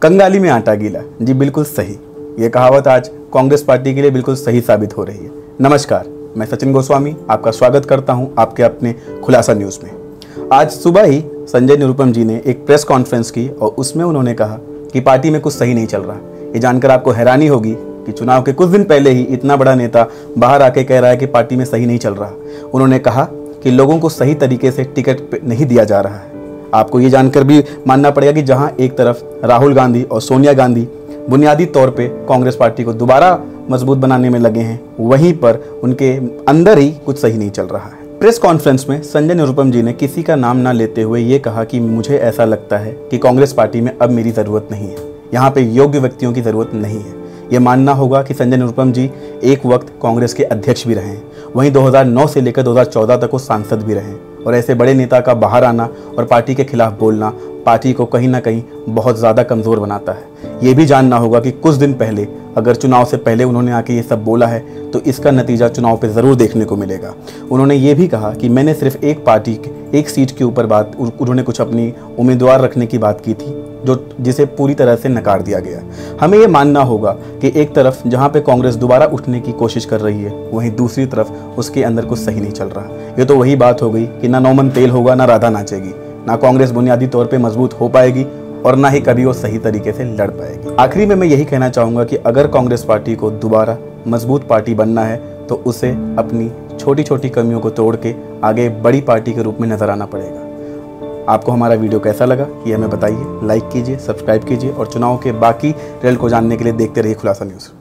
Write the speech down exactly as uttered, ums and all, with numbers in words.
कंगाली में आटा गीला, जी बिल्कुल सही। ये कहावत आज कांग्रेस पार्टी के लिए बिल्कुल सही साबित हो रही है। नमस्कार, मैं सचिन गोस्वामी आपका स्वागत करता हूं आपके अपने खुलासा न्यूज़ में। आज सुबह ही संजय निरुपम जी ने एक प्रेस कॉन्फ्रेंस की और उसमें उन्होंने कहा कि पार्टी में कुछ सही नहीं चल रहा। ये जानकर आपको हैरानी होगी कि चुनाव के कुछ दिन पहले ही इतना बड़ा नेता बाहर आके कह रहा है कि पार्टी में सही नहीं चल रहा। उन्होंने कहा कि लोगों को सही तरीके से टिकट नहीं दिया जा रहा है। आपको ये जानकर भी मानना पड़ेगा कि जहां एक तरफ राहुल गांधी और सोनिया गांधी बुनियादी तौर पे कांग्रेस पार्टी को दोबारा मजबूत बनाने में लगे हैं, वहीं पर उनके अंदर ही कुछ सही नहीं चल रहा है। प्रेस कॉन्फ्रेंस में संजय निरुपम जी ने किसी का नाम ना लेते हुए ये कहा कि मुझे ऐसा लगता है कि कांग्रेस पार्टी में अब मेरी ज़रूरत नहीं है, यहाँ पे योग्य व्यक्तियों की ज़रूरत नहीं है। ये मानना होगा कि संजय निरुपम जी एक वक्त कांग्रेस के अध्यक्ष भी रहे, वहीं दो हज़ार नौ से लेकर दो हज़ार चौदह तक वो सांसद भी रहे, और ऐसे बड़े नेता का बाहर आना और पार्टी के खिलाफ बोलना पार्टी को कहीं ना कहीं बहुत ज़्यादा कमज़ोर बनाता है। ये भी जानना होगा कि कुछ दिन पहले अगर चुनाव से पहले उन्होंने आके ये सब बोला है तो इसका नतीजा चुनाव पे ज़रूर देखने को मिलेगा। उन्होंने ये भी कहा कि मैंने सिर्फ एक पार्टी एक सीट के ऊपर बात उन्होंने कुछ अपनी उम्मीदवार रखने की बात की थी, जो जिसे पूरी तरह से नकार दिया गया। हमें ये मानना होगा कि एक तरफ जहाँ पे कांग्रेस दोबारा उठने की कोशिश कर रही है, वहीं दूसरी तरफ उसके अंदर कुछ सही नहीं चल रहा। ये तो वही बात हो गई कि ना नौमन तेल होगा ना राधा नाचेगी, ना कांग्रेस बुनियादी तौर पे मजबूत हो पाएगी और ना ही कभी वो सही तरीके से लड़ पाएगी। आखिरी में मैं यही कहना चाहूँगा कि अगर कांग्रेस पार्टी को दोबारा मजबूत पार्टी बनना है तो उसे अपनी छोटी छोटी कमियों को तोड़ के आगे बड़ी पार्टी के रूप में नजर आना पड़ेगा। आपको हमारा वीडियो कैसा लगा ये हमें बताइए, लाइक कीजिए, सब्सक्राइब कीजिए और चुनाव के बाकी रिजल्ट को जानने के लिए देखते रहिए खुलासा न्यूज़।